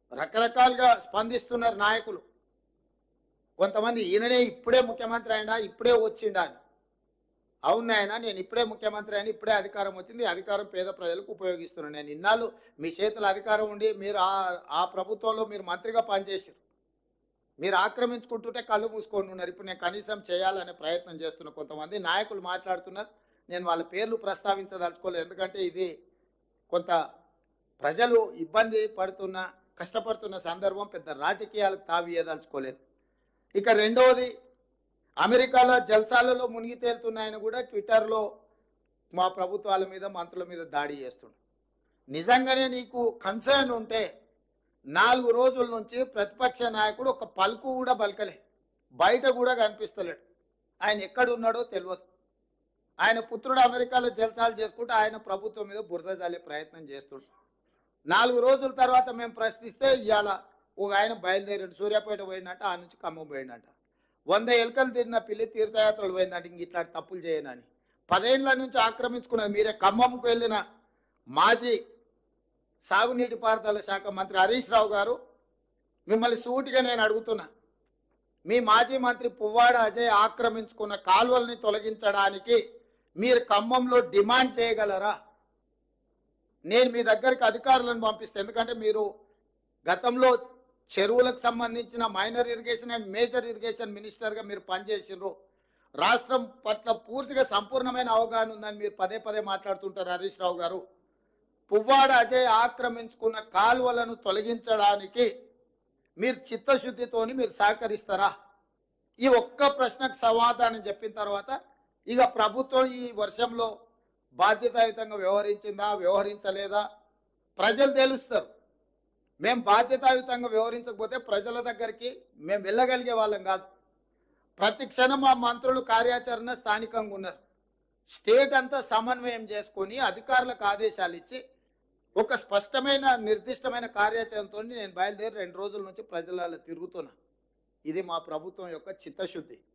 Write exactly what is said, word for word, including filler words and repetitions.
రకరకాలుగా స్పందిస్తున్నారు నాయకులు. కొంతమంది ఈయననే ఇప్పుడే ముఖ్యమంత్రి అయినా ఇప్పుడే వచ్చిండా అని. అవును నాయన, నేను ఇప్పుడే ముఖ్యమంత్రి అయినా ఇప్పుడే అధికారం వచ్చింది, ఈ అధికారం పేద ప్రజలకు ఉపయోగిస్తున్నాను. నేను ఇన్నాళ్ళు మీ చేతుల అధికారం ఉండి మీరు ఆ ఆ ప్రభుత్వంలో మీరు మంత్రిగా పనిచేసారు, మీరు ఆక్రమించుకుంటుంటే కళ్ళు మూసుకొని ఉన్నారు. ఇప్పుడు నేను కనీసం చేయాలనే ప్రయత్నం చేస్తున్న కొంతమంది నాయకులు మాట్లాడుతున్నారు. నేను వాళ్ళ పేర్లు ప్రస్తావించదలుచుకోలేదు, ఎందుకంటే ఇది కొంత ప్రజలు ఇబ్బంది పడుతున్న కష్టపడుతున్న సందర్భం, పెద్ద రాజకీయాలకు తావియదలుచుకోలేదు. ఇక రెండవది, అమెరికాలో జల్సాలలో మునిగి తేలుతున్నాయని కూడా ట్విట్టర్లో మా ప్రభుత్వాల మీద మంత్రుల మీద దాడి చేస్తుండు. నిజంగానే నీకు కన్సర్న్ ఉంటే నాలుగు రోజుల నుంచి ప్రతిపక్ష నాయకుడు ఒక పలుకు కూడా పలకలే, బయట కూడా కనిపిస్తలేడు. ఆయన ఎక్కడున్నాడో తెలియదు. ఆయన పుత్రుడు అమెరికాలో జల్సాలు చేసుకుంటే ఆయన ప్రభుత్వం మీద బురద జల్లే ప్రయత్నం చేస్తుండు. నాలుగు రోజుల తర్వాత మేము ప్రశ్నిస్తే ఇవాళ ఒక ఆయన బయలుదేరాడు, సూర్యాపేట పోయినట్ట, ఆ నుంచి ఖమ్మం పోయినట్ట. వంద ఎలుకలు తిరిగిన పిల్లి తీర్థయాత్రలు పోయిందంటే ఇంక ఇట్లాంటి తప్పులు చేయనని. పదేళ్ల నుంచి ఆక్రమించుకున్నది మీరే. ఖమ్మంకు వెళ్ళిన మాజీ సాగునీటి పారుదల శాఖ మంత్రి హరీష్ రావు గారు, మిమ్మల్ని సూటిగా నేను అడుగుతున్నా, మీ మాజీ మంత్రి పువ్వాడ అజయ్ ఆక్రమించుకున్న కాలువల్ని తొలగించడానికి మీరు ఖమ్మంలో డిమాండ్ చేయగలరా? నేను మీ దగ్గరికి అధికారులను పంపిస్తాను, ఎందుకంటే మీరు గతంలో చెరువులకు సంబంధించిన minor irrigation and major irrigation మినిస్టర్గా మీరు పనిచేసినారు. రాష్ట్రం పట్ల పూర్తిగా సంపూర్ణమైన అవగాహన ఉందని మీరు పదే పదే మాట్లాడుతుంటారు హరీష్ రావు గారు. పువ్వాడ అజయ్ ఆక్రమించుకున్న కాలువలను తొలగించడానికి మీరు చిత్తశుద్ధితోని మీరు సహకరిస్తారా? ఈ ఒక్క ప్రశ్నకు సమాధానం చెప్పిన తర్వాత ఇక ప్రభుత్వం ఈ వర్షంలో బాధ్యతాయుతంగా వ్యవహరించిందా వ్యవహరించలేదా ప్రజలు తెలుస్తారు. మేము బాధ్యతాయుతంగా వ్యవహరించకపోతే ప్రజల దగ్గరికి మేము వెళ్ళగలిగే వాళ్ళం కాదు. ప్రతి క్షణం మా మంత్రులు కార్యాచరణ స్థానికంగా ఉన్నారు. స్టేట్ అంతా సమన్వయం చేసుకొని అధికారులకు ఆదేశాలు ఇచ్చి ఒక స్పష్టమైన నిర్దిష్టమైన కార్యాచరణతో నేను బయలుదేరి రెండు రోజుల నుంచి ప్రజలలో తిరుగుతున్నా. ఇది మా ప్రభుత్వం యొక్క చిత్తశుద్ధి.